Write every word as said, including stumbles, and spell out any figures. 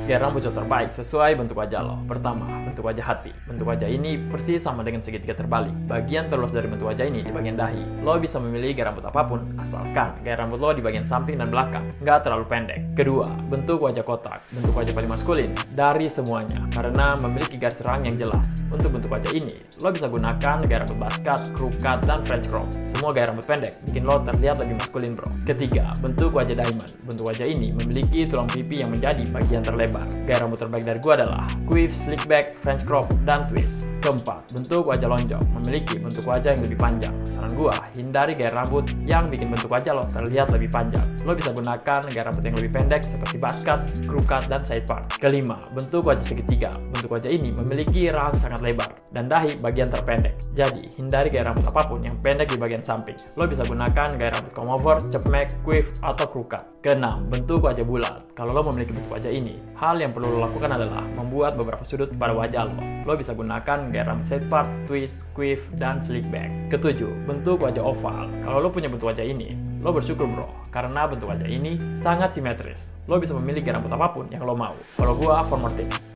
Gaya rambut yang terbaik sesuai bentuk wajah lo. Pertama, bentuk wajah hati. Bentuk wajah ini persis sama dengan segitiga terbalik. Bagian terluas dari bentuk wajah ini di bagian dahi. Lo bisa memilih gaya rambut apapun, asalkan gaya rambut lo di bagian samping dan belakang, nggak terlalu pendek. Kedua, bentuk wajah kotak. Bentuk wajah paling maskulin dari semuanya, karena memiliki garis rang yang jelas. Untuk bentuk wajah ini, lo bisa gunakan gaya rambut basket, crew cut, dan french crop. Semua gaya rambut pendek bikin lo terlihat lebih maskulin, bro. Ketiga, bentuk wajah diamond. Bentuk wajah ini memiliki tulang pipi yang menjadi bagian terlebar. Gaya rambut terbaik dari gua adalah quiff, slick back, french crop, dan twist. Keempat, bentuk wajah lonjong. Memiliki bentuk wajah yang lebih panjang. Saran gua, hindari gaya rambut yang bikin bentuk wajah lo terlihat lebih panjang. Lo bisa gunakan gaya rambut yang lebih pendek seperti basket, crew cut, dan side part. Kelima, bentuk wajah segitiga. Bentuk wajah ini memiliki rang sangat lebar dan dahi bagian terpendek. Jadi, hindari gaya rambut apapun yang pendek di bagian samping. Lo bisa gunakan gaya rambut comb over, chopneck, quiff, atau crew cut. Keenam, bentuk wajah bulat. Kalau lo memiliki bentuk wajah ini, hal yang perlu lo lakukan adalah membuat beberapa sudut pada wajah lo. Lo bisa gunakan gaya rambut side part, twist, quiff, dan slick back. Ketujuh, bentuk wajah oval. Kalau lo punya bentuk wajah ini, lo bersyukur, bro, karena bentuk wajah ini sangat simetris. Lo bisa memilih gaya rambut apapun yang lo mau. Kalau gua, for more tips.